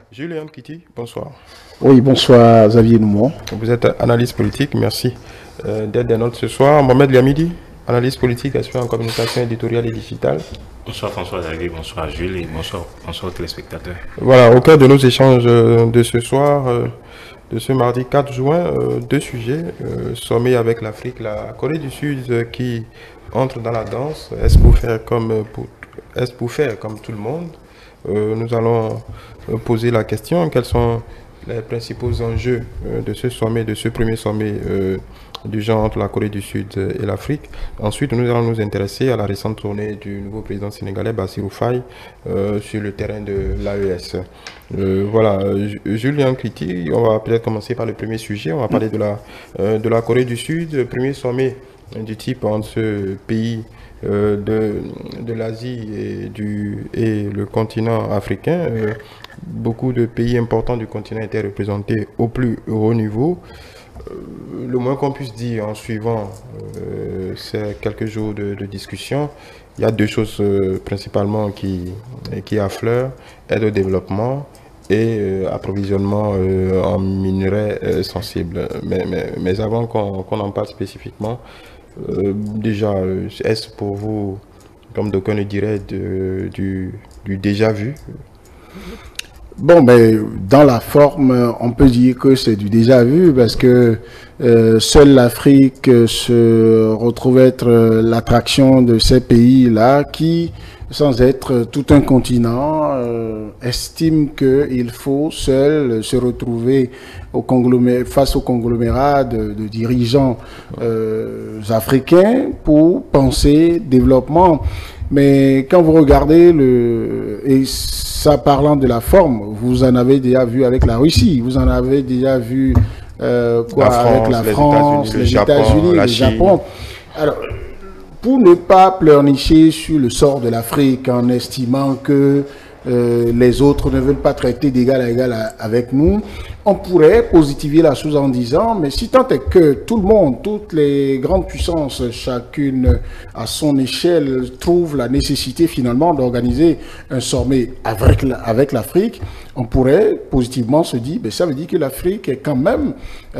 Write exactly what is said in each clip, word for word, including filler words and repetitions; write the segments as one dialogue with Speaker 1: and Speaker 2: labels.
Speaker 1: Julien Kitty, bonsoir.
Speaker 2: Oui, bonsoir Xavier Noumon.
Speaker 1: Vous êtes analyste politique, merci euh, d'être des nôtres ce soir. Mohamed Liamidi, analyste politique, expert en communication éditoriale et digitale.
Speaker 3: Bonsoir François Xavier, bonsoir Jules et bonsoir, bonsoir aux téléspectateurs.
Speaker 1: Voilà, au cœur de nos échanges de ce soir, euh, de ce mardi quatre juin, euh, deux sujets. Euh, sommet avec l'Afrique, la Corée du Sud euh, qui entre dans la danse. Est-ce pour faire comme, pour, est-ce pour faire comme tout le monde? Euh, nous allons poser la question, quels sont les principaux enjeux euh, de ce sommet, de ce premier sommet euh, du genre entre la Corée du Sud et l'Afrique. Ensuite, nous allons nous intéresser à la récente tournée du nouveau président sénégalais Bassirou Faye euh, sur le terrain de l'A E S. Euh, voilà, Julien Kitty, on va peut-être commencer par le premier sujet, on va parler de la, euh, de la Corée du Sud, premier sommet du type entre ce pays Euh, de, de l'Asie et, du, et le continent africain. Euh, beaucoup de pays importants du continent étaient représentés au plus haut niveau. Euh, le moins qu'on puisse dire en suivant euh, ces quelques jours de, de discussion, il y a deux choses euh, principalement qui, qui affleurent, aide au développement et euh, approvisionnement euh, en minerais euh, sensibles. Mais, mais, mais avant qu'on qu'on en parle spécifiquement, Euh, déjà, est-ce pour vous, comme d'aucuns le diraient, de, du, du déjà vu?
Speaker 2: Bon, ben, dans la forme, on peut dire que c'est du déjà vu parce que euh, seule l'Afrique se retrouve être l'attraction de ces pays-là qui, sans être tout un continent, euh, estime qu'il faut seul se retrouver au conglomé- face au conglomérat de, de dirigeants euh, africains pour penser développement. Mais quand vous regardez le... Et ça parlant de la forme, vous en avez déjà vu avec la Russie, vous en avez déjà vu euh, quoi,
Speaker 1: la France,
Speaker 2: avec la
Speaker 1: les
Speaker 2: France, les
Speaker 1: États-Unis,
Speaker 2: États-Unis,
Speaker 1: le
Speaker 2: le
Speaker 1: Japon.
Speaker 2: Japon. Alors, pour ne pas pleurnicher sur le sort de l'Afrique en estimant que euh, les autres ne veulent pas traiter d'égal à égal à- avec nous, on pourrait positiver la chose en disant, mais si tant est que tout le monde, toutes les grandes puissances, chacune à son échelle, trouvent la nécessité finalement d'organiser un sommet avec la- avec l'Afrique, on pourrait positivement se dire, ben, ça veut dire que l'Afrique est quand même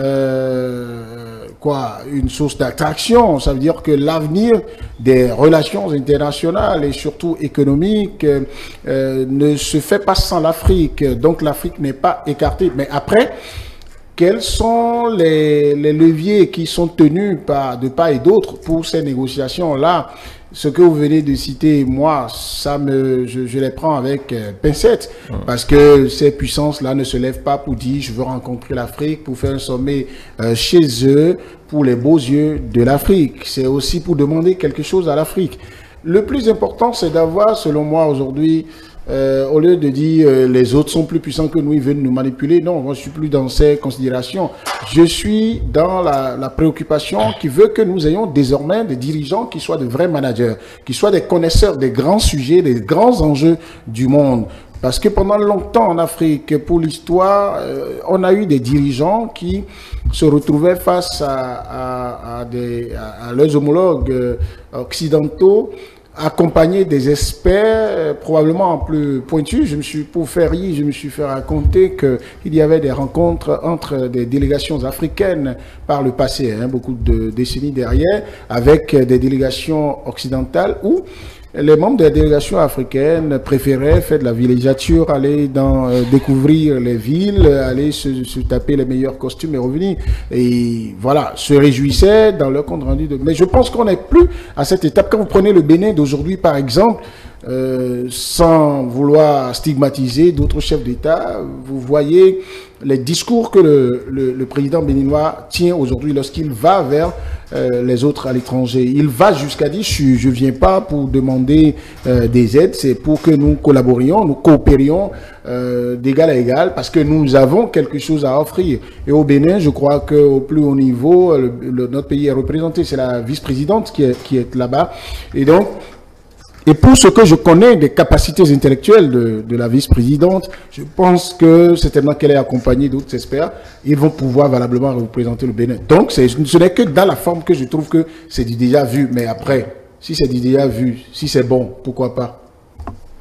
Speaker 2: euh, quoi, une source d'attraction. Ça veut dire que l'avenir des relations internationales et surtout économiques euh, ne se fait pas sans l'Afrique. Donc l'Afrique n'est pas écartée. Mais après, quels sont les, les leviers qui sont tenus par, de part et d'autre pour ces négociations-là? Ce que vous venez de citer, moi, ça me, je, je les prends avec euh, pincette, parce que ces puissances-là ne se lèvent pas pour dire je veux rencontrer l'Afrique, pour faire un sommet euh, chez eux, pour les beaux yeux de l'Afrique. C'est aussi pour demander quelque chose à l'Afrique. Le plus important, c'est d'avoir, selon moi, aujourd'hui, Euh, au lieu de dire euh, les autres sont plus puissants que nous, ils veulent nous manipuler. Non, moi je suis plus dans ces considérations. Je suis dans la, la préoccupation qui veut que nous ayons désormais des dirigeants qui soient de vrais managers, qui soient des connaisseurs des grands sujets, des grands enjeux du monde. Parce que pendant longtemps en Afrique, pour l'histoire, euh, on a eu des dirigeants qui se retrouvaient face à, à, à, des, à, à leurs homologues euh, occidentaux, accompagné des experts euh, probablement plus pointus. Je me suis, pour faire rire, je me suis fait raconter qu'il y avait des rencontres entre des délégations africaines par le passé, hein, beaucoup de décennies derrière, avec des délégations occidentales où les membres des délégations africaines préféraient faire de la villégiature, aller dans, euh, découvrir les villes, aller se, se taper les meilleurs costumes et revenir. Et voilà, se réjouissaient dans leur compte rendu. De... Mais je pense qu'on n'est plus à cette étape. Quand vous prenez le Bénin d'aujourd'hui, par exemple, euh, sans vouloir stigmatiser d'autres chefs d'État, vous voyez les discours que le, le, le président béninois tient aujourd'hui lorsqu'il va vers euh, les autres à l'étranger. Il va jusqu'à dire, je ne viens pas pour demander euh, des aides, c'est pour que nous collaborions, nous coopérions euh, d'égal à égal, parce que nous avons quelque chose à offrir. Et au Bénin, je crois qu'au plus haut niveau, le, le, notre pays est représenté, c'est la vice-présidente qui est, qui est là-bas. Et donc, et pour ce que je connais des capacités intellectuelles de, de la vice-présidente, je pense que certainement qu'elle est accompagnée d'autres experts, ils vont pouvoir valablement représenter le Bénin. Donc, ce n'est que dans la forme que je trouve que c'est du déjà vu. Mais après, si c'est du déjà vu, si c'est bon, pourquoi pas?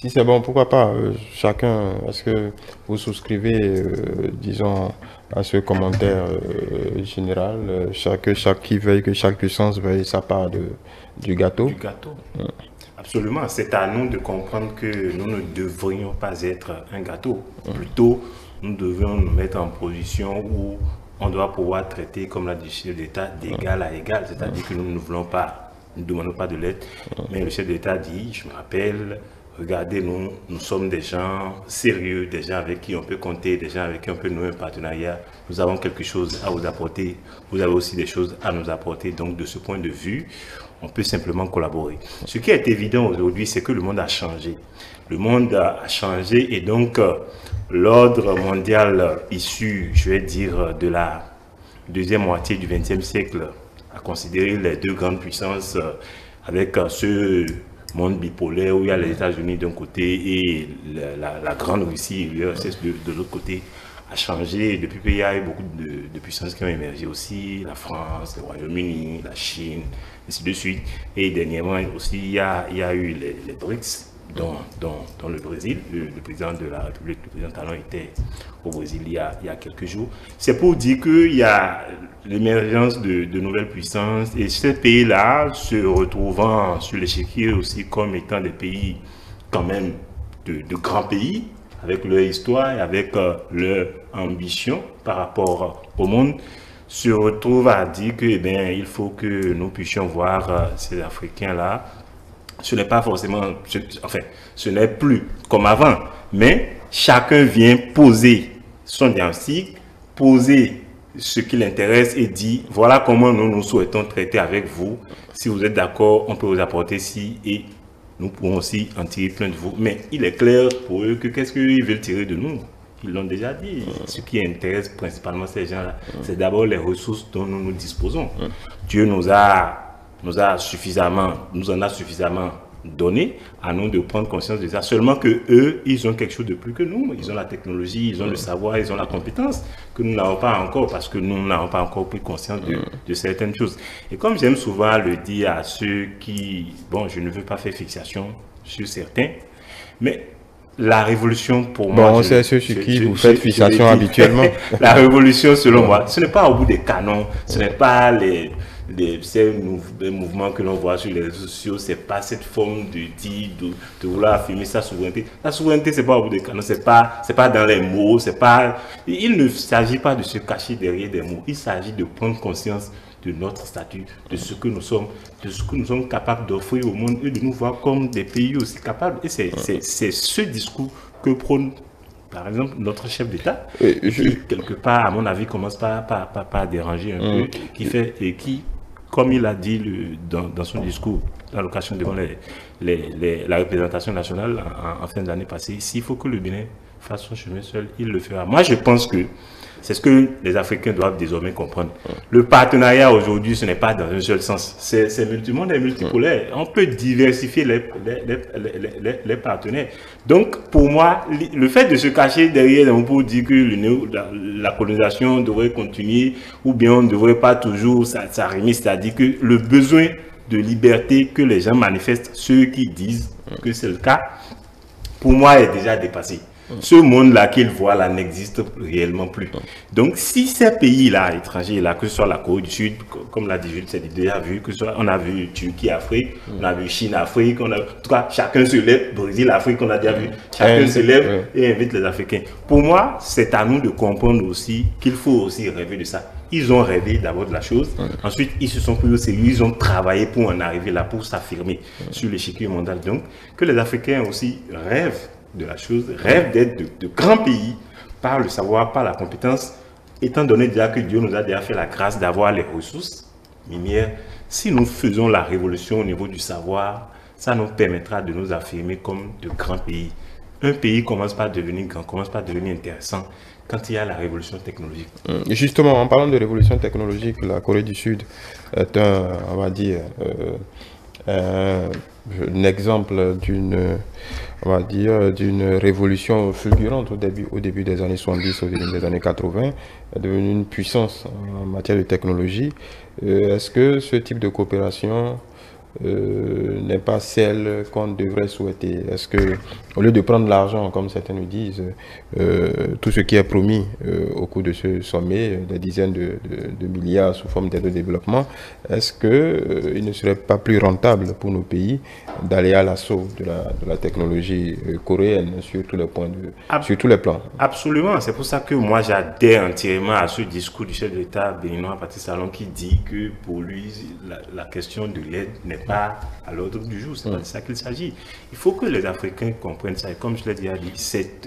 Speaker 1: Si c'est bon, pourquoi pas euh, chacun, est-ce que vous souscrivez, euh, disons, à ce commentaire euh, général, euh, chaque, chaque qui veuille que chaque puissance veuille sa part de, du gâteau?
Speaker 3: Du gâteau. Hum. Absolument. C'est à nous de comprendre que nous ne devrions pas être un gâteau. Hum. Plutôt, nous devrions nous mettre en position où on doit pouvoir traiter, comme l'a dit le chef d'État, d'égal à égal. C'est-à-dire que nous ne voulons pas, nous ne demandons pas de l'aide. Mais le chef d'État dit, je me rappelle, regardez, nous, nous sommes des gens sérieux, des gens avec qui on peut compter, des gens avec qui on peut nouer un partenariat. Nous avons quelque chose à vous apporter. Vous avez aussi des choses à nous apporter. Donc, de ce point de vue, on peut simplement collaborer. Ce qui est évident aujourd'hui, c'est que le monde a changé. Le monde a changé et donc euh, l'ordre mondial issu, je vais dire, de la deuxième moitié du vingtième siècle a considéré les deux grandes puissances euh, avec euh, ce monde bipolaire où il y a les États-Unis d'un côté et la, la, la grande Russie, l'U R S S de, de l'autre côté, a changé. Depuis, il y a eu beaucoup de, de puissances qui ont émergé aussi, la France, le Royaume-Uni, la Chine, ainsi de suite. Et dernièrement aussi, il y a, il y a eu les, les BRICS, dont, dont, dont le Brésil, le, le président de la République, le président Talon était au Brésil il y a, il y a quelques jours. C'est pour dire qu'il y a l'émergence de, de nouvelles puissances et ces pays-là se retrouvant sur l'échiquier aussi comme étant des pays quand même de, de grands pays, avec leur histoire et avec euh, leur ambition par rapport au monde, se retrouvent à dire que, eh bien, il faut que nous puissions voir euh, ces Africains-là. Ce n'est pas forcément, ce, enfin, ce n'est plus comme avant, mais chacun vient poser son diagnostic, poser ce qui l'intéresse et dit, voilà comment nous nous souhaitons traiter avec vous. Si vous êtes d'accord, on peut vous apporter ci et nous pourrons aussi en tirer plein de vous. Mais il est clair pour eux que qu'est-ce qu'ils veulent tirer de nous? Ils l'ont déjà dit. Ce qui intéresse principalement ces gens-là, c'est d'abord les ressources dont nous nous disposons. Dieu nous a, nous a suffisamment, nous en a suffisamment donné, à nous de prendre conscience de ça. Seulement que eux, ils ont quelque chose de plus que nous. Ils ont la technologie, ils ont le savoir, ils ont la compétence que nous n'avons pas encore parce que nous n'avons pas encore pris conscience de, de certaines choses. Et comme j'aime souvent le dire à ceux qui, bon, je ne veux pas faire fixation sur certains, mais la révolution pour
Speaker 1: bon,
Speaker 3: moi...
Speaker 1: Bon, c'est ceux sur qui vous faites fixation habituellement.
Speaker 3: La révolution, selon moi, ce n'est pas au bout des canons, ce n'est pas les... Des, ces mouvements que l'on voit sur les réseaux sociaux, c'est pas cette forme de dire, de, de vouloir affirmer sa souveraineté. La souveraineté, c'est pas au bout des canons, c'est pas, c'est pas dans les mots, c'est pas. Il ne s'agit pas de se cacher derrière des mots. Il s'agit de prendre conscience de notre statut, de ce que nous sommes, de ce que nous sommes capables d'offrir au monde et de nous voir comme des pays aussi capables. Et c'est, c'est, c'est ce discours que prône, par exemple, notre chef d'État, je... qui, quelque part, à mon avis, commence par, par, par, par déranger un mmh. peu, qui fait et qui, comme il a dit le, dans, dans son discours, à l'occasion devant les, les, les, la représentation nationale en, en fin d'année passée, s'il faut que le Bénin fasse son chemin seul, il le fera. Moi, je pense que c'est ce que les Africains doivent désormais comprendre. Le partenariat aujourd'hui, ce n'est pas dans un seul sens. C'est, c'est multi, le monde est multipolaire. On peut diversifier les, les, les, les, les partenaires. Donc, pour moi, le fait de se cacher derrière un pour dire que le, la, la colonisation devrait continuer ou bien on ne devrait pas toujours s'arrimer, c'est-à-dire que le besoin de liberté que les gens manifestent, ceux qui disent que c'est le cas, pour moi, est déjà dépassé. Ce monde-là qu'ils voient là n'existe réellement plus. Donc, si ces pays-là, étrangers-là, que ce soit la Corée du Sud, comme l'a dit Jules, c'est déjà vu, que ce soit, on a vu Turquie, Afrique, on a vu Chine, Afrique, on a, en tout cas, chacun se lève, Brésil, Afrique, on a déjà vu, chacun se lève et invite les Africains. Pour moi, c'est à nous de comprendre aussi qu'il faut aussi rêver de ça. Ils ont rêvé d'abord de la chose, ensuite ils se sont pris au sérieux, ils ont travaillé pour en arriver là, pour s'affirmer sur l'échiquier mondial. Donc, que les Africains aussi rêvent de la chose, rêvent d'être de, de grands pays par le savoir, par la compétence, étant donné déjà que Dieu nous a déjà fait la grâce d'avoir les ressources minières. Si nous faisons la révolution au niveau du savoir, ça nous permettra de nous affirmer comme de grands pays. Un pays commence par devenir grand, commence par devenir intéressant quand il y a la révolution technologique.
Speaker 1: Justement, en parlant de révolution technologique, la Corée du Sud est un, on va dire, euh, un, un exemple d'une, on va dire, d'une révolution fulgurante au début, au début des années soixante-dix, au début des années quatre-vingts, est devenue une puissance en matière de technologie. Euh, est-ce que ce type de coopération Euh, n'est pas celle qu'on devrait souhaiter? Est-ce que au lieu de prendre l'argent, comme certains nous disent, euh, tout ce qui est promis euh, au cours de ce sommet, des dizaines de, de, de milliards sous forme d'aide au développement, est-ce qu'il euh, ne serait pas plus rentable pour nos pays d'aller à l'assaut de la, de la technologie euh, coréenne sur tous les points de, Ab sur tous les plans?
Speaker 3: Absolument, c'est pour ça que moi j'adhère entièrement à ce discours du chef de l'État béninois Patrice Talon qui dit que pour lui la, la question de l'aide n'est pas à l'ordre du jour, c'est pas de ça qu'il s'agit. Il faut que les Africains comprennent ça, et comme je l'ai déjà dit,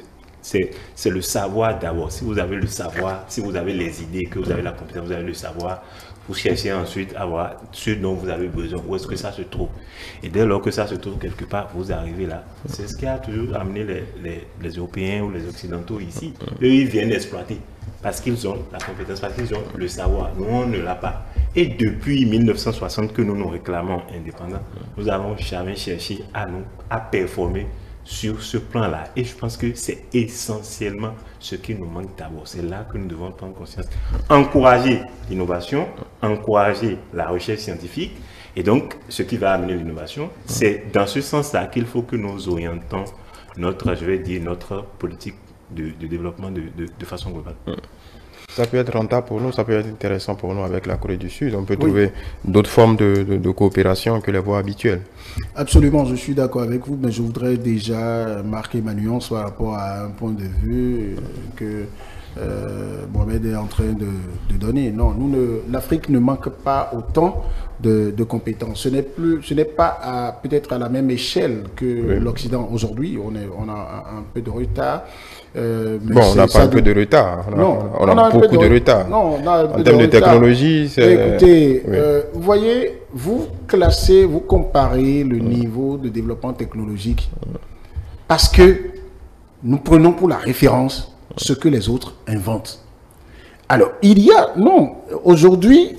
Speaker 3: c'est le savoir d'abord. Si vous avez le savoir, si vous avez les idées, que vous avez la compétence, vous avez le savoir, vous cherchez ensuite à voir ce dont vous avez besoin, où est-ce que ça se trouve. Et dès lors que ça se trouve quelque part, vous arrivez là. C'est ce qui a toujours amené les, les, les Européens ou les Occidentaux ici. Eux, ils viennent exploiter parce qu'ils ont la compétence, parce qu'ils ont le savoir. Nous, on ne l'a pas. Et depuis mille neuf cent soixante que nous nous réclamons indépendants, nous n'avons jamais cherché à nous à performer sur ce plan-là. Et je pense que c'est essentiellement ce qui nous manque d'abord. C'est là que nous devons prendre conscience. Encourager l'innovation, encourager la recherche scientifique. Et donc, ce qui va amener l'innovation, c'est dans ce sens-là qu'il faut que nous orientons notre, je vais dire, notre politique de, de développement de, de, de façon globale.
Speaker 1: Ça peut être rentable pour nous, ça peut être intéressant pour nous avec la Corée du Sud. On peut oui. trouver d'autres formes de, de, de coopération que les voies habituelles.
Speaker 2: Absolument, je suis d'accord avec vous, mais je voudrais déjà marquer ma nuance par rapport à un point de vue que euh, Mohamed est en train de, de donner. Non, l'Afrique ne manque pas autant de, de compétences. Ce n'est plus, ce n'est pas peut-être à la même échelle que oui. l'Occident aujourd'hui. On, on a un, un peu de retard.
Speaker 1: Euh, bon, on n'a pas un peu de retard. On a, non, on a, on a beaucoup de, de retard.
Speaker 2: Non, on a un peu
Speaker 1: en termes de, de technologie,
Speaker 2: écoutez, oui. euh, vous voyez, vous classez, vous comparez le mmh. niveau de développement technologique parce que nous prenons pour la référence ce que les autres inventent. Alors, il y a, non, aujourd'hui,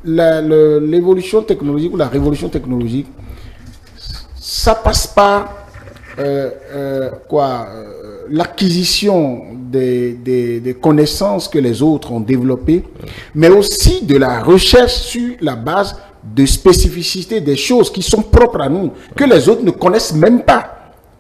Speaker 2: l'évolution technologique ou la révolution technologique, ça passe par euh, euh, quoi euh, l'acquisition des, des, des connaissances que les autres ont développées, mais aussi de la recherche sur la base de spécificités des choses qui sont propres à nous, que les autres ne connaissent même pas.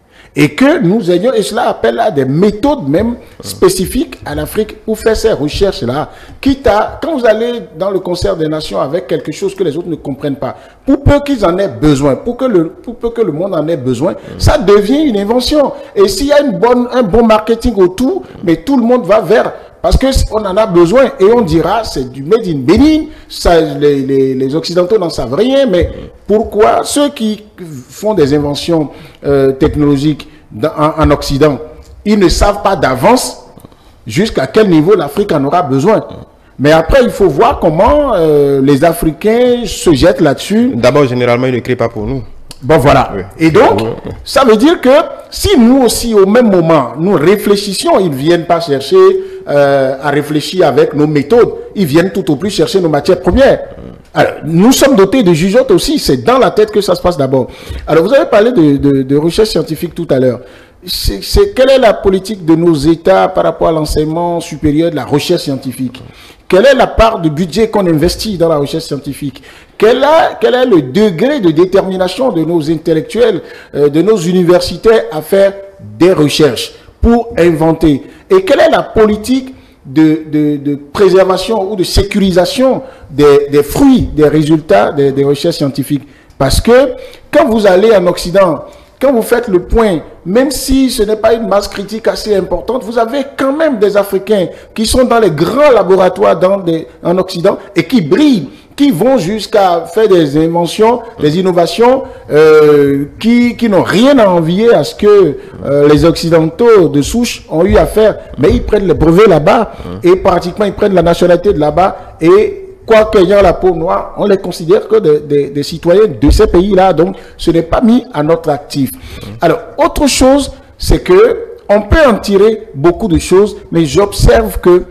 Speaker 2: Et que nous ayons, et cela appelle à des méthodes même spécifiques à l'Afrique pour faire ces recherches-là. Quitte à, quand vous allez dans le concert des nations avec quelque chose que les autres ne comprennent pas, pour peu qu'ils en aient besoin, pour que le, pour peu que le monde en ait besoin, ça devient une invention. Et s'il y a une bonne, un bon marketing autour, mais tout le monde va vers... Parce qu'on en a besoin et on dira c'est du made in Bénin, ça, les, les, les Occidentaux n'en savent rien, mais pourquoi ceux qui font des inventions euh, technologiques dans, en, en Occident, ils ne savent pas d'avance jusqu'à quel niveau l'Afrique en aura besoin. Mais après, il faut voir comment euh, les Africains se jettent là-dessus.
Speaker 1: D'abord, généralement, ils ne créent pas pour nous.
Speaker 2: Bon, voilà. Oui. Et donc, oui. ça veut dire que si nous aussi, au même moment, nous réfléchissions, ils ne viennent pas chercher euh, à réfléchir avec nos méthodes, ils viennent tout au plus chercher nos matières premières. Alors, nous sommes dotés de jugeotes aussi, c'est dans la tête que ça se passe d'abord. Alors, vous avez parlé de, de, de recherche scientifique tout à l'heure. C'est quelle est la politique de nos États par rapport à l'enseignement supérieur de la recherche scientifique? Quelle est la part de budget qu'on investit dans la recherche scientifique? Quel, a, quel est le degré de détermination de nos intellectuels, euh, de nos universitaires à faire des recherches pour inventer? Et quelle est la politique de, de, de préservation ou de sécurisation des, des fruits, des résultats des, des recherches scientifiques? Parce que quand vous allez en Occident, quand vous faites le point, même si ce n'est pas une masse critique assez importante, vous avez quand même des Africains qui sont dans les grands laboratoires dans des, en Occident et qui brillent, qui vont jusqu'à faire des inventions, des innovations euh, qui, qui n'ont rien à envier à ce que euh, les Occidentaux de souche ont eu à faire. Mais ils prennent les brevets là-bas et pratiquement ils prennent la nationalité de là-bas et quoique ayant la peau noire, on les considère que des, des, des citoyens de ces pays-là. Donc, ce n'est pas mis à notre actif. Alors, autre chose, c'est que on peut en tirer beaucoup de choses, mais j'observe que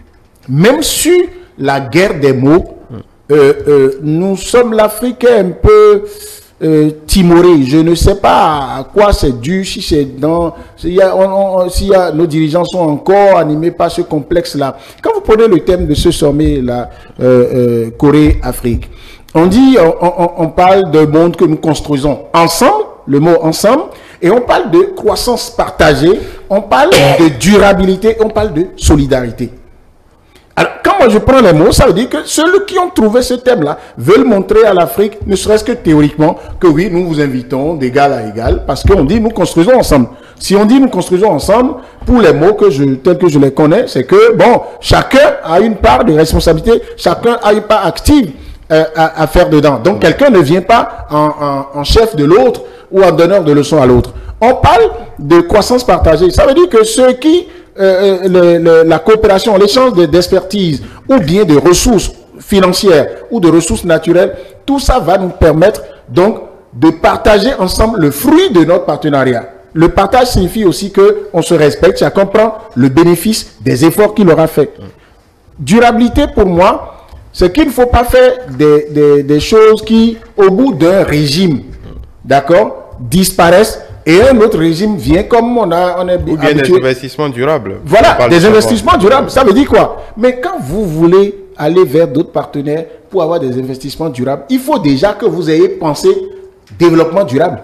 Speaker 2: même sur la guerre des mots, euh, euh, nous sommes l'Afrique un peu euh, timoré. Je ne sais pas à quoi c'est dû, si c'est dans... S'il y a, on, on, s'il y a, nos dirigeants sont encore animés par ce complexe-là. Quand vous prenez le thème de ce sommet-là, euh, euh, Corée-Afrique, on dit, on, on, on parle d'un monde que nous construisons ensemble, le mot ensemble, Et on parle de croissance partagée, on parle de durabilité, on parle de solidarité. Alors, quand moi je prends les mots, ça veut dire que ceux qui ont trouvé ce thème-là veulent montrer à l'Afrique, ne serait-ce que théoriquement, que oui, nous vous invitons d'égal à égal, parce qu'on dit nous construisons ensemble. Si on dit nous construisons ensemble, pour les mots que je, tels que je les connais, c'est que, bon, chacun a une part de responsabilité, chacun a une part active euh, à, à faire dedans. Donc, quelqu'un ne vient pas en, en, en chef de l'autre ou en donneur de leçons à l'autre. On parle de croissance partagée. Ça veut dire que ceux qui... Euh, le, le, la coopération, l'échange d'expertise ou bien de ressources financières ou de ressources naturelles, tout ça va nous permettre donc de partager ensemble le fruit de notre partenariat. Le partage signifie aussi que on se respecte, chacun prend le bénéfice des efforts qu'il aura fait. Durabilité pour moi, c'est qu'il ne faut pas faire des, des, des choses qui, au bout d'un régime, d'accord, disparaissent. Et un autre régime vient comme on a on est
Speaker 1: Ou bien
Speaker 2: habitué.
Speaker 1: des investissements durables.
Speaker 2: Voilà, des investissements durables. Ça veut dire quoi? Mais quand vous voulez aller vers d'autres partenaires pour avoir des investissements durables, il faut déjà que vous ayez pensé développement durable.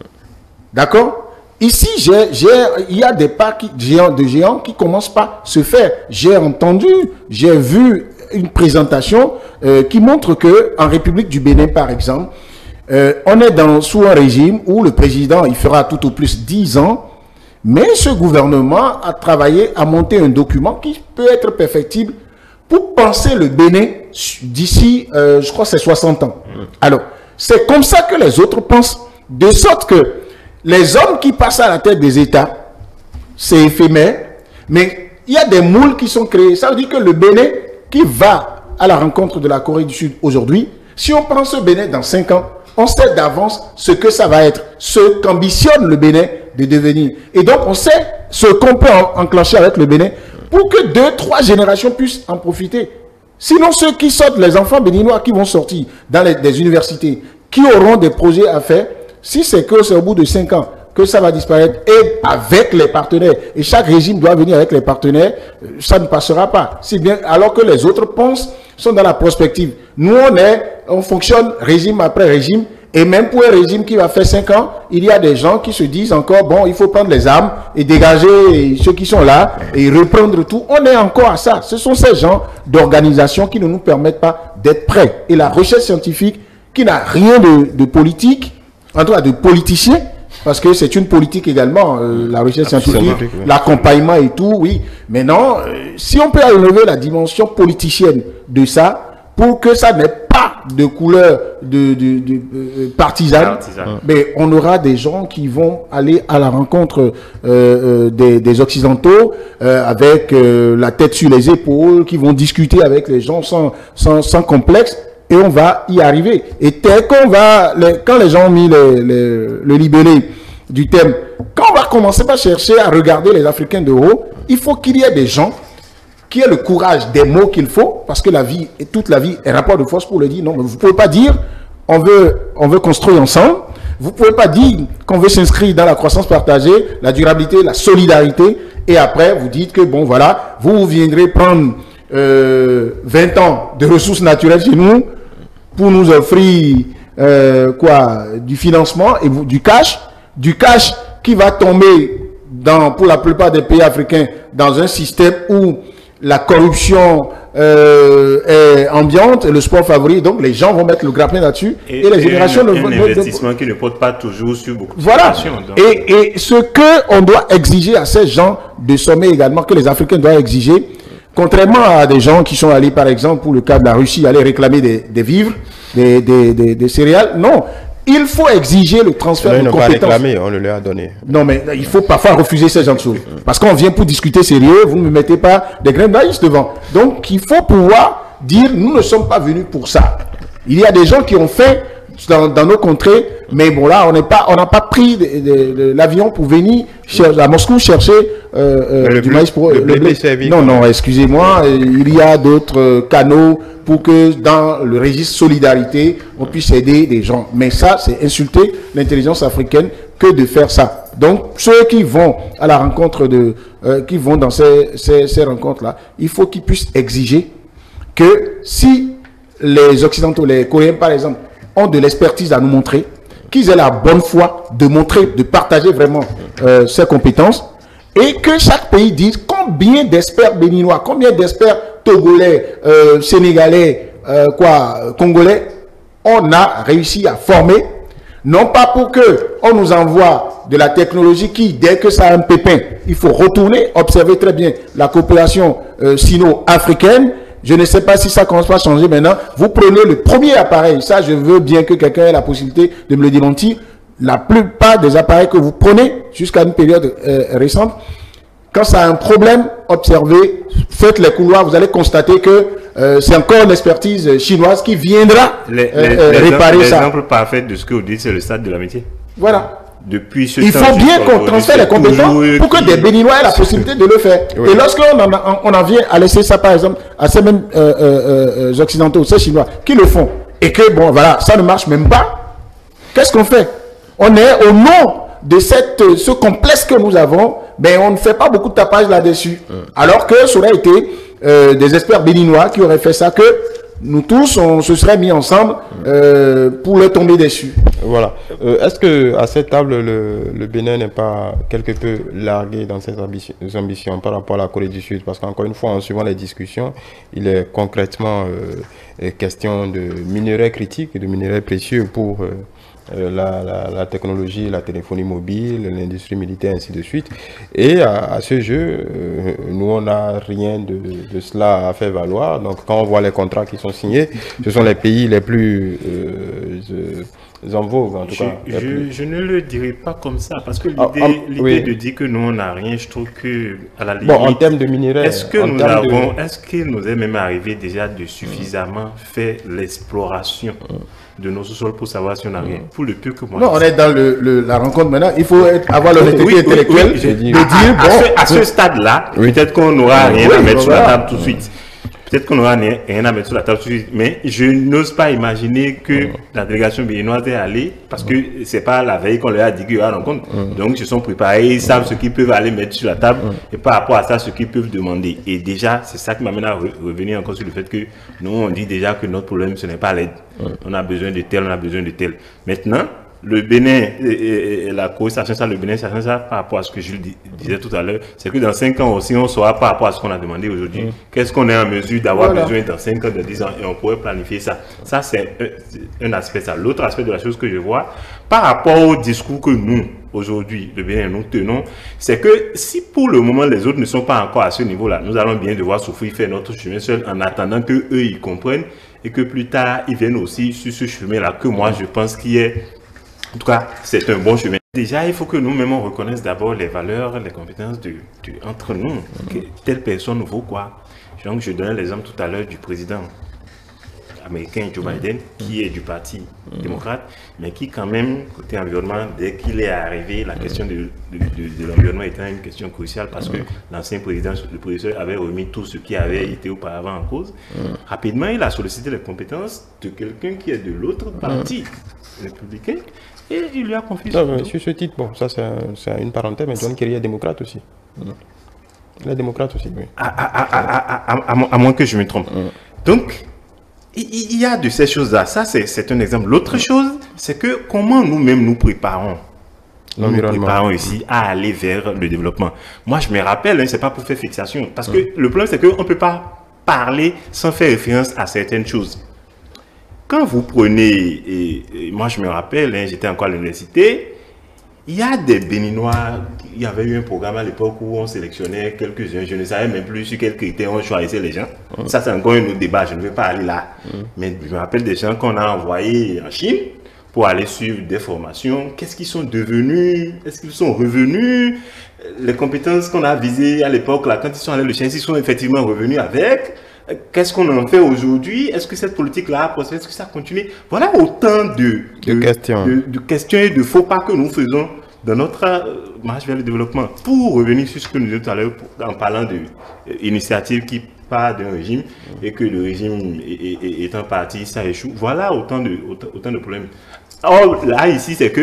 Speaker 2: D'accord? Ici, j'ai, j'ai, il y a des pas qui, géants, de géants qui commencent par se faire. J'ai entendu, j'ai vu une présentation euh, qui montre que en République du Bénin, par exemple, Euh, on est dans, sous un régime où le président, il fera tout au plus dix ans, mais ce gouvernement a travaillé à monter un document qui peut être perfectible pour penser le Bénin d'ici, euh, je crois, c'est soixante ans. Alors, c'est comme ça que les autres pensent, de sorte que les hommes qui passent à la tête des États, c'est éphémère, mais il y a des moules qui sont créés. Ça veut dire que le Bénin qui va à la rencontre de la Corée du Sud aujourd'hui, si on prend ce Bénin dans cinq ans, on sait d'avance ce que ça va être, ce qu'ambitionne le Bénin de devenir. Et donc, on sait ce qu'on peut en enclencher avec le Bénin pour que deux, trois générations puissent en profiter. Sinon, ceux qui sortent, les enfants béninois qui vont sortir dans les, des universités, qui auront des projets à faire, si c'est que c'est au bout de cinq ans que ça va disparaître, et avec les partenaires, et chaque régime doit venir avec les partenaires, ça ne passera pas. Si bien, alors que les autres pensent, sont dans la prospective. Nous, on est, on fonctionne régime après régime, et même pour un régime qui va faire cinq ans, il y a des gens qui se disent encore, bon, il faut prendre les armes et dégager ceux qui sont là et reprendre tout. On est encore à ça. Ce sont ces gens d'organisation qui ne nous permettent pas d'être prêts. Et la recherche scientifique, qui n'a rien de, de politique, en tout cas de politicien, parce que c'est une politique également, euh, la recherche scientifique, oui. L'accompagnement et tout, oui. Mais non, euh, si on peut enlever la dimension politicienne de ça, pour que ça n'ait pas de couleur de, de, de, de partisane, Partisan. Mais on aura des gens qui vont aller à la rencontre euh, euh, des, des Occidentaux euh, avec euh, la tête sur les épaules, qui vont discuter avec les gens sans, sans, sans complexe. Et on va y arriver. Et tel qu'on va, les, quand les gens ont mis les, les, le libellé du thème, quand on va commencer par chercher à regarder les Africains de haut, il faut qu'il y ait des gens qui aient le courage des mots qu'il faut, parce que la vie, et toute la vie est rapport de force pour le dire. Non, mais vous ne pouvez pas dire on veut, on veut construire ensemble. Vous ne pouvez pas dire qu'on veut s'inscrire dans la croissance partagée, la durabilité, la solidarité, et après vous dites que bon voilà, vous viendrez prendre euh, vingt ans de ressources naturelles chez nous, pour nous offrir euh, quoi, du financement et du cash, du cash qui va tomber dans, pour la plupart des pays africains dans un système où la corruption euh, est ambiante et le sport favori, donc les gens vont mettre le grappin là-dessus et, et les
Speaker 3: et
Speaker 2: générations
Speaker 3: un,
Speaker 2: ne
Speaker 3: un
Speaker 2: vont
Speaker 3: investissement de... qui ne porte pas toujours sur beaucoup de
Speaker 2: voilà. Et, et ce que on doit exiger à ces gens de sommet également, que les Africains doivent exiger, contrairement à des gens qui sont allés, par exemple, pour le cas de la Russie, aller réclamer des, des vivres, des, des, des, des céréales, non. Il faut exiger le transfert de compétences.
Speaker 1: Pas réclamé, on le leur a donné.
Speaker 2: Non, mais il faut parfois refuser ces gens de choses. Parce qu'on vient pour discuter sérieux, vous ne me mettez pas des graines d'aïs devant. Donc, il faut pouvoir dire, nous ne sommes pas venus pour ça. Il y a des gens qui ont fait dans, dans nos contrées, mais bon là, on n'est pas, on n'a pas pris de, de, de, l'avion pour venir cher, à Moscou chercher euh, euh, du maïs pour
Speaker 1: le blé.
Speaker 2: Le blé.
Speaker 1: Servi,
Speaker 2: non, non, excusez-moi, il y a d'autres euh, canaux pour que dans le registre solidarité, on puisse aider des gens. Mais ça, c'est insulter l'intelligence africaine que de faire ça. Donc, ceux qui vont à la rencontre de, euh, qui vont dans ces, ces, ces rencontres-là, il faut qu'ils puissent exiger que si les Occidentaux, les Coréens par exemple, ont de l'expertise à nous montrer, qu'ils aient la bonne foi de montrer, de partager vraiment euh, ses compétences, et que chaque pays dise combien d'experts béninois, combien d'experts togolais, euh, sénégalais, euh, quoi, congolais, on a réussi à former, non pas pour que on nous envoie de la technologie qui, dès que ça a un pépin, il faut retourner, observer très bien la coopération euh, sino-africaine. Je ne sais pas si ça commence pas à changer maintenant. Vous prenez le premier appareil, ça je veux bien que quelqu'un ait la possibilité de me le démentir. La plupart des appareils que vous prenez jusqu'à une période euh, récente, quand ça a un problème, observez, faites les couloirs, vous allez constater que euh, c'est encore l'expertise chinoise qui viendra
Speaker 3: les,
Speaker 2: euh,
Speaker 3: les,
Speaker 2: euh,
Speaker 3: les
Speaker 2: réparer ça.
Speaker 3: L'exemple parfait de ce que vous dites, c'est le stade de l'amitié.
Speaker 2: Voilà.
Speaker 3: Depuis ce
Speaker 2: Il
Speaker 3: temps
Speaker 2: faut bien
Speaker 3: jusqu'à
Speaker 2: qu'on transfère les compétences pour que des Béninois aient la possibilité de le faire.
Speaker 1: Oui.
Speaker 2: Et lorsqu'on en, a- on en vient à laisser ça, par exemple, à ces mêmes euh, euh, euh, Occidentaux, ces Chinois, qui le font, et que, bon, voilà, ça ne marche même pas, qu'est-ce qu'on fait? On est au nom de cette, euh, ce complexe que nous avons, mais on ne fait pas beaucoup de tapage là-dessus. Alors que ça aurait été euh, des experts béninois qui auraient fait ça, que nous tous, on se serait mis ensemble euh, pour leur tomber dessus.
Speaker 1: Voilà. Euh, Est-ce que à cette table, le, le Bénin n'est pas quelque peu largué dans ses ambitions, ambitions par rapport à la Corée du Sud? Parce qu'encore une fois, en suivant les discussions, il est concrètement euh, question de minerais critiques, de minerais précieux pour euh, euh, la, la, la technologie, la téléphonie mobile, l'industrie militaire, ainsi de suite. Et à, à ce jeu, euh, nous, on n'a rien de, de cela à faire valoir. Donc, quand on voit les contrats qui sont signés, ce sont les pays les plus euh, euh, en vogue, en tout
Speaker 3: Je,
Speaker 1: cas. les
Speaker 3: je,
Speaker 1: plus-
Speaker 3: je ne le dirais pas comme ça, parce que l'idée
Speaker 1: Ah, ah,
Speaker 3: l'idée
Speaker 1: oui.
Speaker 3: de dire que nous, on n'a rien, je trouve que, à la limite...
Speaker 1: Bon, en termes de minerais,
Speaker 3: Est-ce que
Speaker 1: en
Speaker 3: nous
Speaker 1: termes de-
Speaker 3: avons, est-ce qu'il nous est même arrivé déjà de suffisamment faire l'exploration de nos sous-sols pour savoir si on a rien? Pour le peu que moi...
Speaker 2: Non, on est dans le, le- la rencontre maintenant. Il faut être- avoir l'honnêteté
Speaker 3: Oui, oui,
Speaker 2: intellectuelle
Speaker 3: oui,
Speaker 2: de
Speaker 3: j'ai
Speaker 1: dit-
Speaker 2: dire,
Speaker 3: à, à
Speaker 2: bon,
Speaker 3: ce, à ce stade-là, peut-être qu'on n'aura rien
Speaker 2: Oui,
Speaker 3: à mettre sur la
Speaker 2: voilà.
Speaker 3: table tout de suite. Peut-être qu'on n'aura rien rien à mettre sur la table tout de suite. Mais je n'ose pas imaginer que la délégation béninoise est allée, parce que c'est pas la veille qu'on leur a dit qu'il y aura une rencontre. Donc, ils se sont préparés, ils savent ce qu'ils peuvent aller mettre sur la table, et par rapport à ça, ce qu'ils peuvent demander. Et déjà, c'est ça qui m'amène à re- revenir encore sur le fait que nous, on dit déjà que notre problème, ce n'est pas l'aide. On a besoin de tel, on a besoin de tel. Maintenant, le Bénin et, et- et la Corée, sachant ça, le Bénin, sachant ça, par rapport à ce que je dis- disais tout à l'heure, c'est que dans cinq ans aussi, on saura par rapport à ce qu'on a demandé aujourd'hui, qu'est-ce qu'on est en mesure d'avoir
Speaker 2: Voilà.
Speaker 3: besoin dans cinq ans, dans dix ans, et on pourrait planifier ça. Ça, c'est un, c'est un aspect. Ça. L'autre aspect de la chose que je vois, par rapport au discours que nous, aujourd'hui, le Bénin, nous tenons, c'est que si pour le moment les autres ne sont pas encore à ce niveau-là, nous allons bien devoir souffrir, faire notre chemin seul, en attendant que eux ils comprennent et que plus tard ils viennent aussi sur ce chemin-là, que moi je pense qu'il est. En tout cas, c'est un bon chemin. Déjà, il faut que nous-mêmes, on reconnaisse d'abord les valeurs, les compétences de, de- entre nous. Que telle personne vaut quoi. Donc, je donnais l'exemple tout à l'heure du président américain Joe Biden, qui est du parti démocrate, mais qui quand même, côté environnement, dès qu'il est arrivé, la question de, de, de- de l'environnement était une question cruciale parce que l'ancien président, le prédécesseur, avait remis tout ce qui avait été auparavant en cause. Rapidement, il a sollicité les compétences de quelqu'un qui est de l'autre parti républicain et il lui a confié
Speaker 1: Non,
Speaker 3: son
Speaker 1: mais
Speaker 3: dos.
Speaker 1: sur ce titre, bon, ça c'est un- c'est une parenthèse, mais John Kerry est démocrate aussi. Il est démocrate aussi, oui.
Speaker 3: À, à- à- à- à- à- à mo- à moins que je me trompe. Donc, il il y a de ces choses-là. Ça, c'est c'est un exemple. L'autre chose, c'est que comment nous-mêmes nous préparons nous nous
Speaker 1: L'environnement.
Speaker 3: préparons ici à aller vers le développement. Moi, je me rappelle, hein, c'est pas pour faire fixation, parce que le problème, c'est qu'on ne peut pas parler sans faire référence à certaines choses. Quand vous prenez, et, et moi je me rappelle, hein, j'étais encore à l'université, il y a des Béninois, il y avait eu un programme à l'époque où on sélectionnait quelques-uns, je ne savais même plus sur quels critères on choisissait les gens. Ça, c'est encore un autre débat, je ne vais pas aller là. Mais je me rappelle des gens qu'on a envoyés en Chine pour aller suivre des formations. Qu'est-ce qu'ils sont devenus? Est-ce qu'ils sont revenus? Les compétences qu'on a visées à l'époque, là, quand ils sont allés le chercher, ils sont effectivement revenus avec. Qu'est-ce qu'on en fait aujourd'hui? Est-ce que cette politique-là a prospéré? Est-ce que ça continue? Voilà autant de,
Speaker 1: De questions.
Speaker 3: de, de questions et de faux pas que nous faisons dans notre euh, marche vers le développement. Pour revenir sur ce que nous disions tout à l'heure, pour- en parlant d'initiatives qui part d'un régime et que le régime est, est- est un parti, ça échoue. Voilà autant de, autant, autant de problèmes. Or, là, ici, c'est que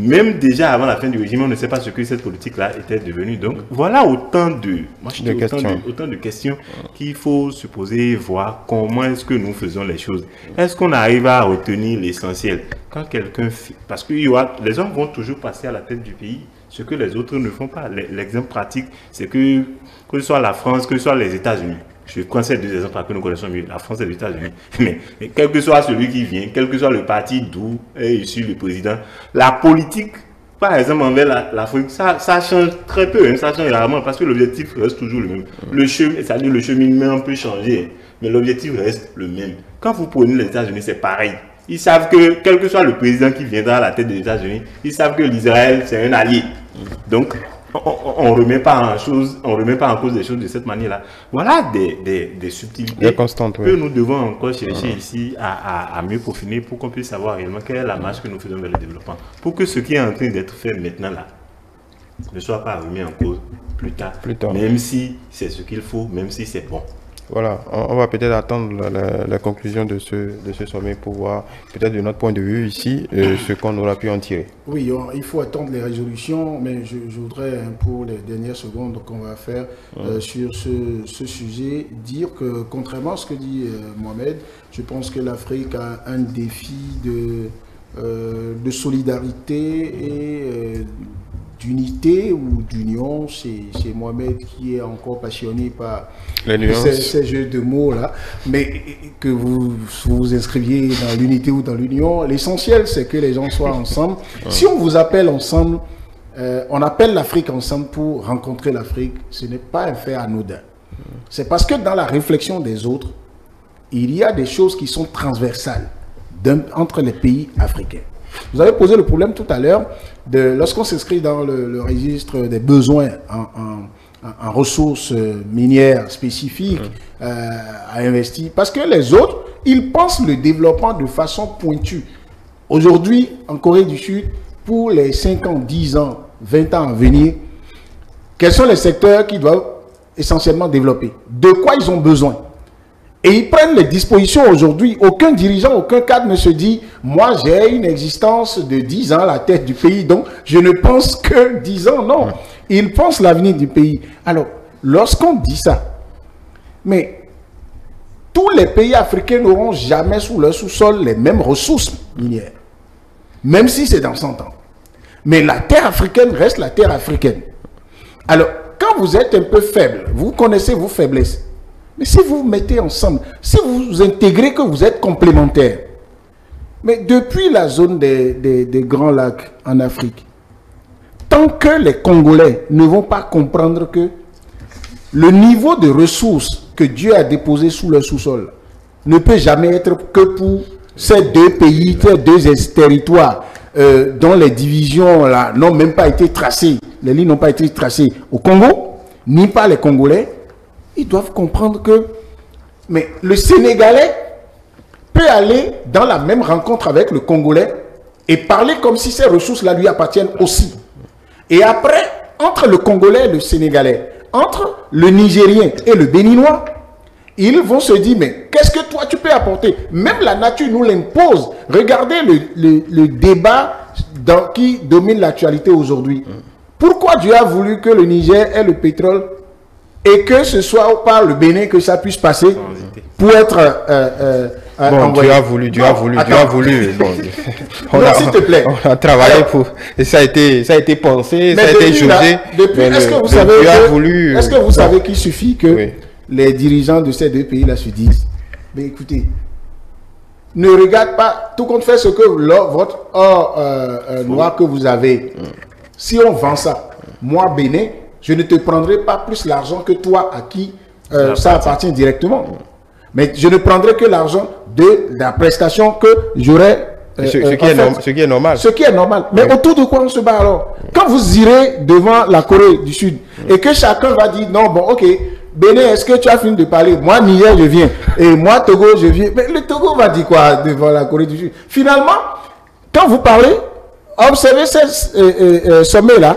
Speaker 3: Même déjà avant la fin du régime, on ne sait pas ce que cette politique-là était devenue. Donc voilà autant de, moi, je
Speaker 1: de,
Speaker 3: autant
Speaker 1: questions.
Speaker 3: de, autant de questions qu'il faut se poser, voir comment est-ce que nous faisons les choses. Est-ce qu'on arrive à retenir l'essentiel? Quand quelqu'un fait, parce que il y aura, les hommes vont toujours passer à la tête du pays, ce que les autres ne font pas. L'exemple pratique, c'est que, que ce soit la France, que ce soit les États-Unis. Je prends ces deux exemples que nous connaissons mieux, la France et les États-Unis. Mais, mais quel que soit celui qui vient, quel que soit le parti d'où est issu le président, la politique, par exemple, envers l'Afrique, ça, ça change très peu, hein, ça change rarement, parce que l'objectif reste toujours le même. Le chemin, c'est-à-dire le cheminement peut changer, mais l'objectif reste le même. Quand vous prenez les États-Unis, c'est pareil. Ils savent que, quel que soit le président qui viendra à la tête des États-Unis, ils savent que l'Israël, c'est un allié. Donc, on ne remet pas en chose, on remet pas en cause des choses de cette manière-là. Voilà des, des, des subtilités
Speaker 1: des constantes,
Speaker 3: que
Speaker 1: oui.
Speaker 3: nous devons encore chercher mmh. ici à, à, à mieux peaufiner pour qu'on puisse savoir réellement quelle est la marche que nous faisons vers le développement. Pour que ce qui est en train d'être fait maintenant là ne soit pas remis en cause plus tard,
Speaker 1: plus tard.
Speaker 3: Même si c'est ce qu'il faut, même si c'est bon.
Speaker 1: Voilà, on, on va peut-être attendre la, la, la conclusion de ce, de ce sommet pour voir, peut-être de notre point de vue ici, euh, ce qu'on aura pu en tirer.
Speaker 2: Oui, on, il faut attendre les résolutions, mais je, je voudrais, pour les dernières secondes qu'on va faire euh, mmh. sur ce, ce sujet, dire que, contrairement à ce que dit euh, Mohamed, je pense que l'Afrique a un défi de, euh, de solidarité et euh, d'unité ou d'union. C'est Mohamed qui est encore passionné par ces, ces jeux de mots là, mais que vous vous inscriviez dans l'unité ou dans l'union, l'essentiel c'est que les gens soient ensemble. Si on vous appelle ensemble, euh, on appelle l'Afrique ensemble pour rencontrer l'Afrique, ce n'est pas un fait anodin. C'est parce que dans la réflexion des autres, il y a des choses qui sont transversales entre les pays africains. Vous avez posé le problème tout à l'heure de lorsqu'on s'inscrit dans le, le registre des besoins en, en, en ressources minières spécifiques mmh. euh, à investir. Parce que les autres, ils pensent le développement de façon pointue. Aujourd'hui, en Corée du Sud, pour les cinq ans, dix ans, vingt ans à venir, quels sont les secteurs qui doivent essentiellement développer? De quoi ils ont besoin? Et ils prennent les dispositions aujourd'hui. Aucun dirigeant, aucun cadre ne se dit « Moi, j'ai une existence de dix ans à la tête du pays, donc je ne pense que dix ans. » Non, ils pensent l'avenir du pays. Alors, lorsqu'on dit ça, mais tous les pays africains n'auront jamais sous leur sous-sol les mêmes ressources minières, même si c'est dans cent ans. Mais la terre africaine reste la terre africaine. Alors, quand vous êtes un peu faible, vous connaissez vos faiblesses. Mais si vous vous mettez ensemble, si vous vous intégrez que vous êtes complémentaires, mais depuis la zone des, des, des Grands Lacs en Afrique, tant que les Congolais ne vont pas comprendre que le niveau de ressources que Dieu a déposé sous leur sous-sol ne peut jamais être que pour ces deux pays, ces deux territoires euh, dont les divisions là n'ont même pas été tracées, les lignes n'ont pas été tracées au Congo, ni par les Congolais. Ils doivent comprendre que mais le Sénégalais peut aller dans la même rencontre avec le Congolais et parler comme si ces ressources-là lui appartiennent aussi. Et après, entre le Congolais et le Sénégalais, entre le Nigérien et le Béninois, ils vont se dire, mais qu'est-ce que toi tu peux apporter? Même la nature nous l'impose. Regardez le, le, le débat dans, qui domine l'actualité aujourd'hui. Pourquoi Dieu a voulu que le Niger ait le pétrole et que ce soit par le Bénin que ça puisse passer pour être euh, euh,
Speaker 1: bon,
Speaker 2: envoyé.
Speaker 1: Dieu a voulu, Dieu
Speaker 2: non,
Speaker 1: a voulu,
Speaker 2: attends.
Speaker 1: Dieu a voulu. Bon,
Speaker 2: non, s'il te plaît.
Speaker 1: On a travaillé
Speaker 2: Alors,
Speaker 1: pour, et ça a été, ça a été pensé, ça a été jugé.
Speaker 2: Depuis, est-ce que vous savez, que, est-ce que vous savez qu'il suffit que oui. les dirigeants de ces deux pays-là se disent, mais écoutez, ne regarde pas, tout compte fait ce que l'or, votre or euh, euh, noir que vous avez, mm. si on vend ça, moi Bénin, je ne te prendrai pas plus l'argent que toi à qui euh, ça appartient directement. Mais je ne prendrai que l'argent de la prestation que j'aurais...
Speaker 1: Euh, ce, ce, qui est fait, ce qui est normal.
Speaker 2: Ce qui est normal. Mais oui. autour de quoi on se bat alors? Quand vous irez devant la Corée du Sud et que chacun va dire, non, bon, ok, Bénin, est-ce que tu as fini de parler? Moi, Niger, je viens. Et moi, Togo, je viens. Mais le Togo va dire quoi devant la Corée du Sud? Finalement, quand vous parlez, observez ce euh, euh, euh, sommet-là,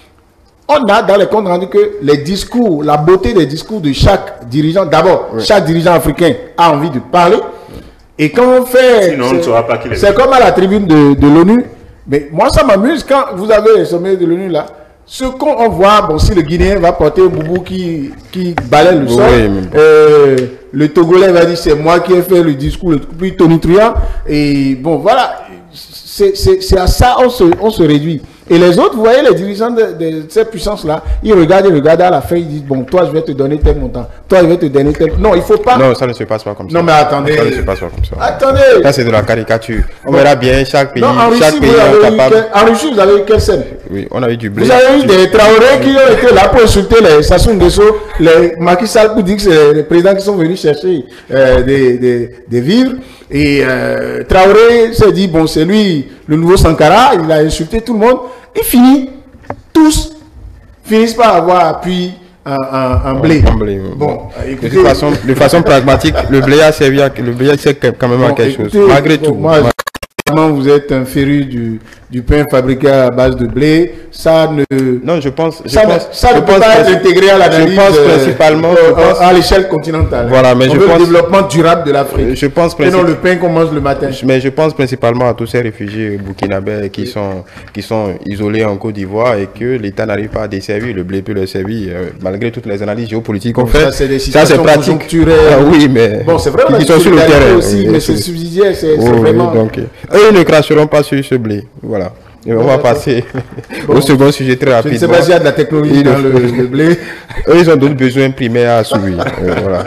Speaker 2: on a dans les comptes rendus que les discours, la beauté des discours de chaque dirigeant, d'abord, oui. chaque dirigeant africain a envie de parler. Et quand on fait...
Speaker 3: Sinon, on ne saura pas qui
Speaker 2: c'est comme à la tribune de, de l'ONU, Mais moi, ça m'amuse quand vous avez le sommet de l'ONU là. Ce qu'on voit, bon, si le Guinéen va porter un boubou qui, qui balaye le sol, oui, bon. euh, le Togolais va dire c'est moi qui ai fait le discours le plus tonitruant. Et bon, voilà, c'est à ça on se, on se réduit. Et les autres, vous voyez, les dirigeants de, de ces puissances-là, ils regardent, ils regardent à la fin, ils disent, bon, toi, je vais te donner tel montant. Toi, je vais te donner tel... Non, il ne faut pas...
Speaker 1: Non, ça ne se passe pas comme ça.
Speaker 2: Non, mais attendez.
Speaker 1: Ça ne se passe pas comme ça.
Speaker 2: Attendez.
Speaker 1: Ça, c'est de la caricature. On
Speaker 2: non.
Speaker 1: verra bien chaque pays.
Speaker 2: Non, en Russie,
Speaker 1: chaque pays
Speaker 2: vous avez
Speaker 1: est capable...
Speaker 2: quel... En Russie, vous avez eu quelle scène?
Speaker 1: Oui, on a eu du blé.
Speaker 2: Vous avez eu
Speaker 1: du...
Speaker 2: des Traoré qui ont été là pour insulter les Sassou Nguesso, les Macky Sall pour dire que c'est les présidents qui sont venus chercher euh, des, des, des vivres. Et euh, Traoré s'est dit, bon, c'est lui, le nouveau Sankara, il a insulté tout le monde. Il finit, tous finissent par avoir appui en, en, en blé. En blé
Speaker 1: bon, bon. Écoutez, de, toute façon, de façon pragmatique, le blé a servi à, le blé a servi quand même bon, à quelque écoutez, chose, malgré bon, tout.
Speaker 2: Moi, vous êtes un féru du, du pain fabriqué à base de blé, ça ne...
Speaker 1: Non, je pense... Je
Speaker 2: ça
Speaker 1: pense,
Speaker 2: ne, ça
Speaker 1: je
Speaker 2: ne
Speaker 1: pense
Speaker 2: peut pas être intégré à l'analyse
Speaker 1: je pense principalement,
Speaker 2: euh,
Speaker 1: je pense,
Speaker 2: à l'échelle continentale.
Speaker 1: Voilà, mais
Speaker 2: On
Speaker 1: je
Speaker 2: veut
Speaker 1: pense,
Speaker 2: le développement durable de l'Afrique.
Speaker 1: Je pense
Speaker 2: et non le pain qu'on mange le matin.
Speaker 1: Mais je pense principalement à tous ces réfugiés burkinabés qui, oui. sont, qui sont isolés en Côte d'Ivoire et que l'État n'arrive pas à desservir. Le blé peut le servir, euh, malgré toutes les analyses géopolitiques qu'on fait.
Speaker 2: Ça, c'est pratique.
Speaker 1: Ah, oui, mais...
Speaker 2: Bon, c'est vrai,
Speaker 1: qui sont sur le terrain.
Speaker 2: Aussi,
Speaker 1: oui,
Speaker 2: mais c'est subsidiaire, c'est
Speaker 1: oh,
Speaker 2: vraiment...
Speaker 1: Oui, donc, eux, ils ne cracheront pas sur ce blé. Voilà. Et on va passer bon, au second sujet très rapidement.
Speaker 2: Je ne sais pas s'il y a de la technologie dans le, le blé.
Speaker 1: Eux, ils ont d'autres besoins primaires à assouvir. euh, voilà.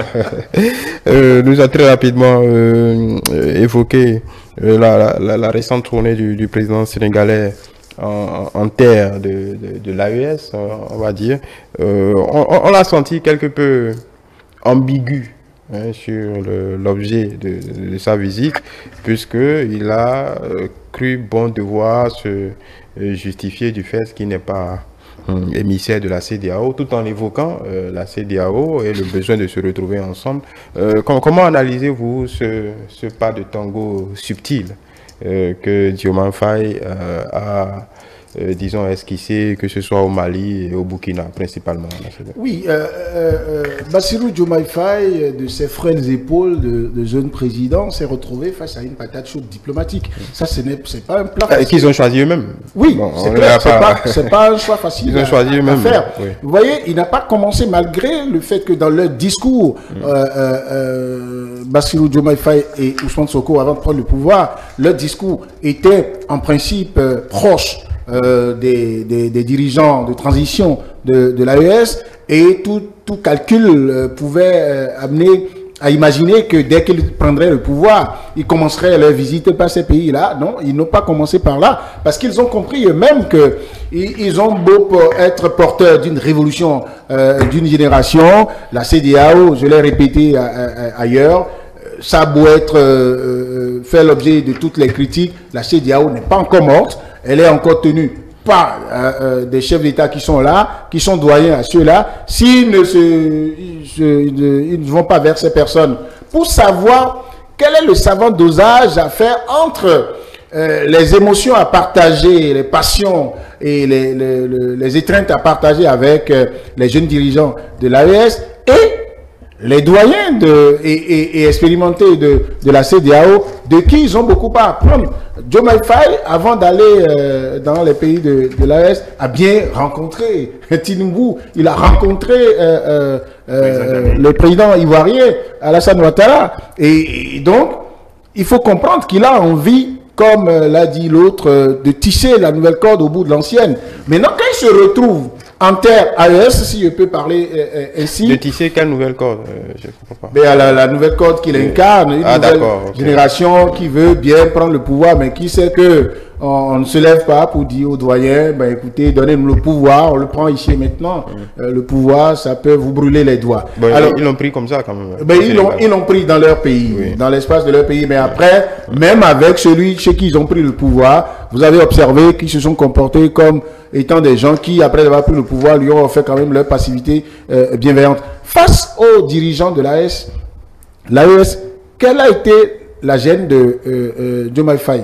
Speaker 1: euh, nous avons très rapidement euh, évoqué euh, la, la, la récente tournée du, du président sénégalais en, en terre de, de, de l'A E S, on va dire. Euh, on on l'a senti quelque peu ambigu. Hein, sur l'objet de, de, de sa visite, puisqu'il a euh, cru bon devoir se euh, justifier du fait qu'il n'est pas euh, émissaire de la C E D E A O, tout en évoquant euh, la C E D E A O et le besoin de se retrouver ensemble. Euh, com comment analysez-vous ce, ce pas de tango subtil euh, que Diomaye Faye euh, a Euh, disons, esquissé, que ce soit au Mali et au Burkina, principalement.
Speaker 2: Oui, euh, euh, Bassirou Diomaye Faye, de ses frêles épaules de, de jeune président, s'est retrouvé face à une patate chaude diplomatique. Ça, ce n'est pas un plat facile.
Speaker 1: Qu'ils ont choisi eux-mêmes.
Speaker 2: Oui, bon, c'est clair, c'est pas, pas, pas un choix facile.
Speaker 1: Ils ont choisi eux-mêmes.
Speaker 2: Oui. Vous voyez, il n'a pas commencé, malgré le fait que dans leur discours, mm. euh, euh, Bassirou Diomaye Faye et Ousmane Sonko, avant de prendre le pouvoir, leur discours était en principe euh, proche Euh, des, des, des dirigeants de transition de, de l'A E S, et tout, tout calcul euh, pouvait euh, amener à imaginer que dès qu'ils prendraient le pouvoir, ils commenceraient leur visite par ces pays-là. Non, ils n'ont pas commencé par là, parce qu'ils ont compris eux-mêmes que ils, ils ont beau être porteurs d'une révolution euh, d'une génération, la C E D E A O, je l'ai répété à, à, ailleurs, ça a beau être euh, faire l'objet de toutes les critiques, la C E D E A O n'est pas encore morte. Elle est encore tenue par euh, euh, des chefs d'État qui sont là, qui sont doyens à ceux-là. S'ils ne, se, ils, se, ils ne vont pas vers ces personnes pour savoir quel est le savant dosage à faire entre euh, les émotions à partager, les passions et les, les, les, les étreintes à partager avec euh, les jeunes dirigeants de l'A E S et les doyens de, et, et, et expérimentés de, de la C E D E A O, de qui ils ont beaucoup à apprendre. Diomaye Faye, avant d'aller euh, dans les pays de, de l'A E S, a bien rencontré Tinubu. Il a rencontré euh, euh, euh, le président ivoirien, Alassane Ouattara. Et, et donc, il faut comprendre qu'il a envie, comme euh, l'a dit l'autre, euh, de tisser la nouvelle corde au bout de l'ancienne. Maintenant, quand il se retrouve en terre A E S, si je peux parler euh, ainsi.
Speaker 1: De tisser quelle nouvelle corde euh, Je ne comprends pas.
Speaker 2: Mais la, la nouvelle corde qu'il incarne, une
Speaker 1: ah,
Speaker 2: nouvelle
Speaker 1: okay.
Speaker 2: génération qui veut bien prendre le pouvoir, mais qui sait que on, on ne se lève pas pour dire aux doyens, ben écoutez, donnez-nous le pouvoir, on le prend ici et maintenant. Mm. Euh, le pouvoir, ça peut vous brûler les doigts.
Speaker 1: Bon, alors ils l'ont pris comme ça quand même.
Speaker 2: Ben, ils l'ont ils l'ont pris dans leur pays, oui. dans l'espace de leur pays. Mais après, mm. même avec celui chez qui ils ont pris le pouvoir, vous avez observé qu'ils se sont comportés comme étant des gens qui, après avoir pris le pouvoir, lui ont offert quand même leur passivité euh, bienveillante. Face aux dirigeants de l'A E S, l'A E S, quelle a été la gêne de euh, euh, Diomaye Faye?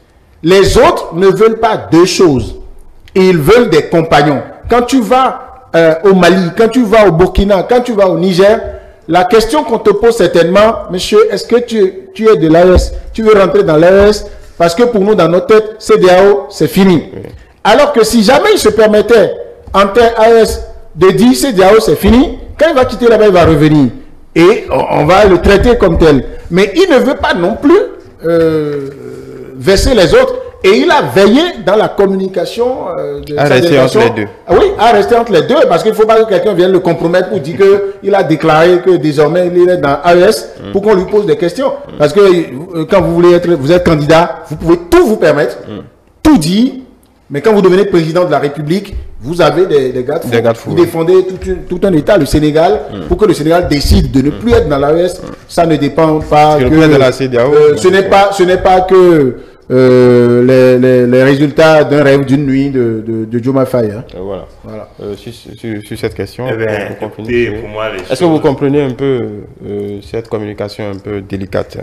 Speaker 2: Les autres ne veulent pas deux choses. Ils veulent des compagnons. Quand tu vas euh, au Mali, quand tu vas au Burkina, quand tu vas au Niger, la question qu'on te pose certainement, monsieur, est-ce que tu, tu es de l'A E S, tu veux rentrer dans l'A E S, Parce que pour nous, dans notre tête, C D A O, c'est fini. Oui. Alors que si jamais il se permettait, en termes A E S, de dire C D A O, c'est fini, quand il va quitter là-bas, il va revenir. Et on, on va le traiter comme tel. Mais il ne veut pas non plus euh, verser les autres. Et il a veillé dans la communication euh, de
Speaker 1: à rester entre les deux.
Speaker 2: Ah oui, à rester entre les deux, parce qu'il ne faut pas que quelqu'un vienne le compromettre pour dire qu'il a déclaré que désormais il est dans A E S mm. pour qu'on lui pose des questions. Mm. Parce que euh, quand vous voulez être, vous êtes candidat, vous pouvez tout vous permettre, mm. tout dire, mais quand vous devenez président de la République, vous avez des, des garde-fous. Vous défendez tout, une, tout un État, le Sénégal, mm. pour que le Sénégal décide de ne plus être dans l'A E S. Mm. Ça ne dépend pas que,
Speaker 1: de la C D A O,
Speaker 2: euh, ce n'est pas, ce n'est pas que Euh, les, les, les résultats d'un rêve d'une nuit de, de, de Diomaye Faye. Hein.
Speaker 1: Euh, voilà. voilà. Euh, sur, sur, sur cette question,
Speaker 3: eh ben, écoutez, pour moi, les
Speaker 1: est-ce
Speaker 3: choses...
Speaker 1: que vous comprenez un peu euh, cette communication un peu délicate?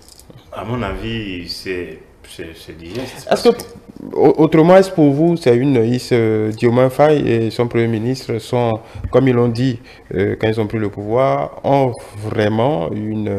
Speaker 3: À mon avis, c'est digeste.
Speaker 1: Est-ce que, autrement, est-ce pour vous, c'est une euh, Diomaye Faye et son Premier ministre sont, comme ils l'ont dit euh, quand ils ont pris le pouvoir, ont vraiment une,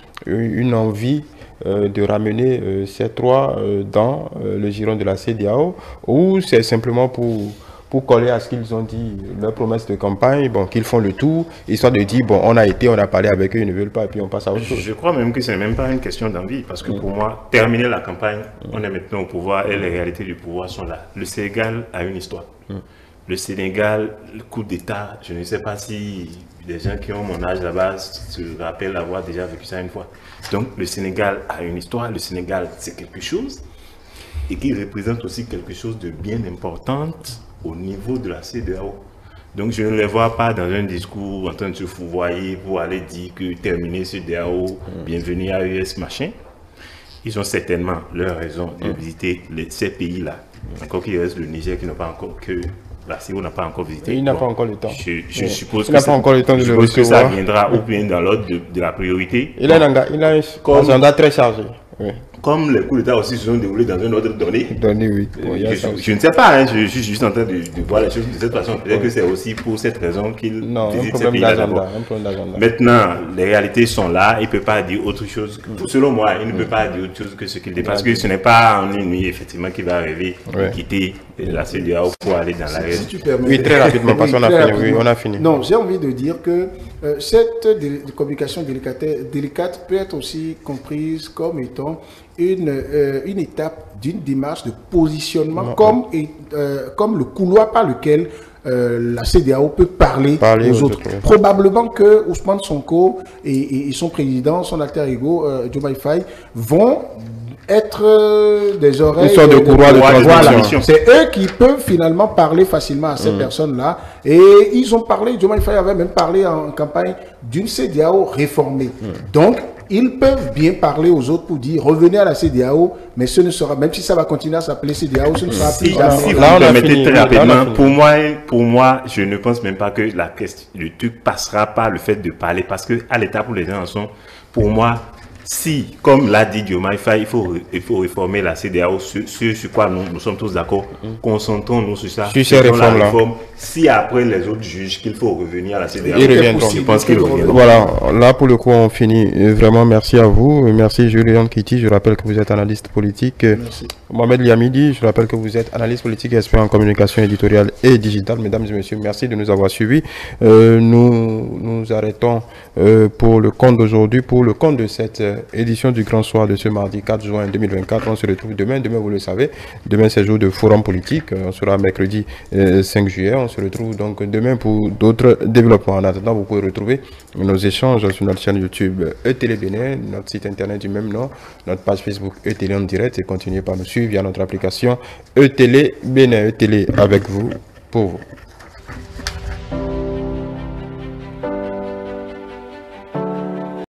Speaker 1: une envie Euh, de ramener euh, ces trois euh, dans euh, le giron de la C D A O, ou c'est simplement pour, pour coller à ce qu'ils ont dit, leur promesse de campagne, bon, qu'ils font le tout, histoire de dire, bon, on a été, on a parlé avec eux, ils ne veulent pas, et puis on passe à autre chose.
Speaker 3: Je crois même que ce n'est même pas une question d'envie, parce que mmh. pour moi, terminer la campagne, mmh. on est maintenant au pouvoir, et les réalités du pouvoir sont là. Le Sénégal a une histoire. Mmh. Le Sénégal, le coup d'État, je ne sais pas si des gens qui ont mon âge là-bas se rappellent avoir déjà vécu ça une fois. Donc le Sénégal a une histoire, le Sénégal c'est quelque chose et qui représente aussi quelque chose de bien important au niveau de la C D A O. Donc je ne les vois pas dans un discours en train de se fouvoyer pour aller dire que terminer C D A O, bienvenue à A E S, machin. Ils ont certainement leur raison de visiter les, ces pays-là. Encore qu'il reste le Niger qui n'a pas encore que... La C I O n'a pas encore visité.
Speaker 1: Il n'a bon, pas encore le temps.
Speaker 3: Je, je oui. suppose,
Speaker 1: il
Speaker 3: que,
Speaker 1: pas encore le temps de
Speaker 3: je
Speaker 1: le
Speaker 3: suppose que ça viendra ou bien dans l'ordre de, de la priorité.
Speaker 1: Il a, bon. un, il a un comme, agenda très chargé. Oui.
Speaker 3: Comme les coups d'État aussi se sont déroulés dans un ordre donné.
Speaker 1: Donné, oui.
Speaker 3: Euh, je, je, je ne sais pas, hein, je, je suis juste en train de, de voir les choses de cette façon. Peut-être oui. que c'est aussi pour cette raison qu'il visite ces pays-là d'abord. Maintenant, les réalités sont là. Il ne peut pas dire autre chose. Mm. Selon moi, il ne mm. peut pas dire autre chose que ce qu'il dit. Parce que ce n'est pas en une nuit, effectivement, qu'il va arriver oui. et quitter la C D A O pour aller dans la rue.
Speaker 2: Si tu permets.
Speaker 1: Oui, très rapidement, parce qu'on a fini. Oui, on a fini.
Speaker 2: Non, j'ai envie de dire que euh, cette communication délicate, délicate peut être aussi comprise comme étant une, euh, une étape d'une démarche de positionnement non, comme, et, euh, comme le couloir par lequel euh, la C D A O peut parler, parler aux, aux autres. autres. Probablement que Ousmane Sonko et, et, et son président, son alter ego, euh, Diomaye Faye, vont être euh, des oreilles
Speaker 1: de, de, couloir de, de, de
Speaker 2: voilà. C'est eux qui peuvent finalement parler facilement à ces mmh. personnes-là. Et ils ont parlé, Diomaye Faye avait même parlé en campagne d'une C D A O réformée. Mmh. Donc, ils peuvent bien parler aux autres pour dire revenez à la C D A O, mais ce ne sera, même si ça va continuer à s'appeler C D A O, ce ne sera
Speaker 3: si,
Speaker 2: plus jamais.
Speaker 3: Si vous me permettez très rapidement, pour moi, pour moi, je ne pense même pas que la question, le truc passera par le fait de parler, parce que à l'étape où les gens en sont, pour moi, si, comme l'a dit Diomaye Faye, il faut, il faut réformer la C D A O, sur, sur, sur quoi nous, nous sommes tous d'accord, mmh. concentrons-nous sur ça.
Speaker 1: Sur ces réformes-là. Réforme.
Speaker 3: Si après les autres jugent qu'il faut revenir à la C D A O,
Speaker 1: ils reviendront.
Speaker 3: Je pense qu'ils reviendront.
Speaker 1: Voilà, là pour le coup on finit. Vraiment merci à vous. Merci Julien Kitty, je rappelle que vous êtes analyste politique.
Speaker 2: Merci.
Speaker 1: Mohamed Liamidi, je rappelle que vous êtes analyste politique et expert en communication éditoriale et digitale. Mesdames et messieurs, merci de nous avoir suivis. Euh, nous nous arrêtons euh, pour le compte d'aujourd'hui, pour le compte de cette euh, édition du Grand Soir de ce mardi quatre juin deux mille vingt-quatre. On se retrouve demain. Demain, vous le savez, demain c'est jour de forum politique. On sera mercredi euh, cinq juillet. On se retrouve donc demain pour d'autres développements. En attendant, vous pouvez retrouver nos échanges sur notre chaîne YouTube E-Télé Bénin, notre site internet du même nom, notre page Facebook E-Télé en direct et continuez par nous suivre via notre application E-Télé Bénin. E-Télé avec vous, pour vous.